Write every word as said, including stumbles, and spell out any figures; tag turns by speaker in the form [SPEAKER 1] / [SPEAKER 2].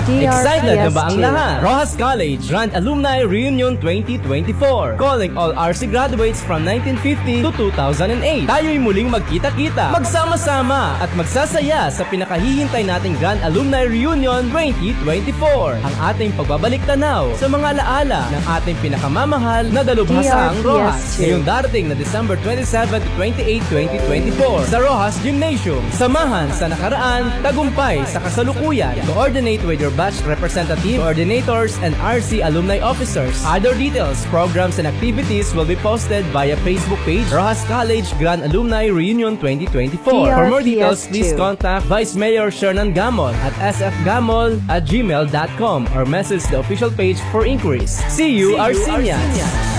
[SPEAKER 1] D R P S
[SPEAKER 2] Excited na ba ang
[SPEAKER 1] two.
[SPEAKER 2] lahat? Roxas College Grand Alumni Reunion twenty twenty-four, calling all R C graduates from nineteen fifty to two thousand eight. Tayo'y muling magkita-kita, magsama-sama at magsasaya sa pinakahihintay nating Grand Alumni Reunion twenty twenty-four. Ang ating pagbabalik tanaw sa mga alaala ng ating pinakamamahal na dalubhasang Roxas ngayong darating na December twenty-seven to twenty-eight, twenty twenty-four sa Roxas Gymnasium. Samahan sa nakaraan, tagumpay sa kasalukuyan. Coordinate with your batch representative, coordinators, and R C alumni officers. Other details, programs, and activities will be posted via Facebook page Roxas College Grand Alumni Reunion twenty twenty-four. For more details, please contact Vice Mayor Shernan Gamol at s f gamol at gmail dot com or message the official page for inquiries. See you, Arsenians!